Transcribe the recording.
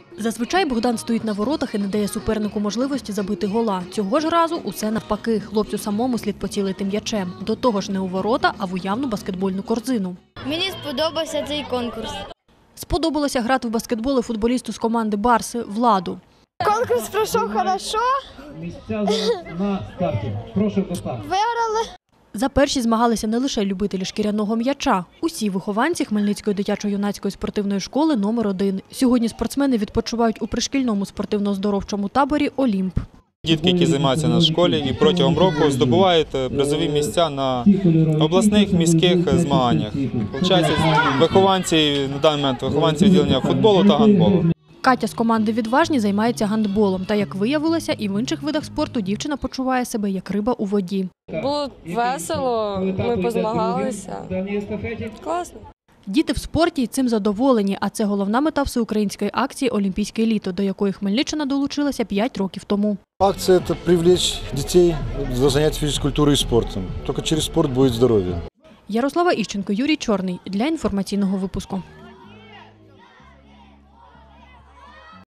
Зазвичай Богдан стоїть на воротах і не дає супернику можливості забити гола. Цього ж разу усе навпаки. Хлопцю самому слід поцілити м'ячем. До того ж не у ворота, а в уявну баскетбольну корзину. Мені сподобався цей конкурс. Сподобалося грати в баскетбол і футболісту з команди «Барси» Владу. Конкурс пройшов хорошо. Місця на старті. Прошу до старту. Виграли. За перші змагалися не лише любителі шкіряного м'яча. Усі вихованці Хмельницької дитячо-юнацької спортивної школи номер 1. Сьогодні спортсмени відпочивають у пришкільному спортивно-оздоровчому таборі «Олімп». Дітки, які займаються на школі і протягом року здобувають призові місця на обласних, міських змаганнях. Получається, вихованці, на даний момент вихованці відділення футболу та гандболу. Катя з команди «Відважні» займається гандболом. Та, як виявилося, і в інших видах спорту дівчина почуває себе як риба у воді. Було весело, ми позмагалися. Класно. Діти в спорті й цим задоволені, а це головна мета всеукраїнської акції «Олімпійське літо», до якої Хмельниччина долучилася 5 років тому. Акция – это привлечь детей до занятий физической культурой и спортом. Только через спорт будет здоровье. Ярослава Іщенко, Юрій Чорний. Для інформаційного випуску.